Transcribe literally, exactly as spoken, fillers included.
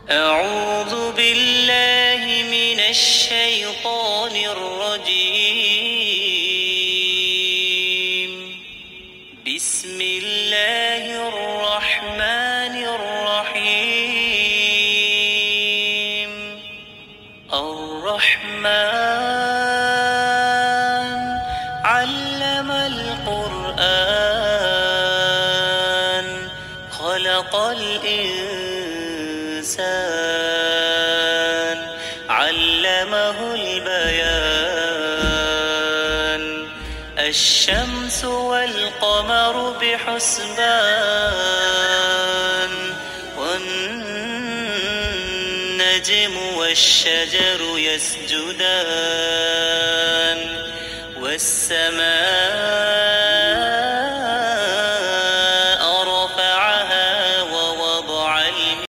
أعوذ بالله من الشيطان الرجيم. بسم الله الرحمن الرحيم. الرحمن علم القرآن خلق الإنسان علمه البيان. الشمس والقمر بحسبان والنجم والشجر يسجدان والسماء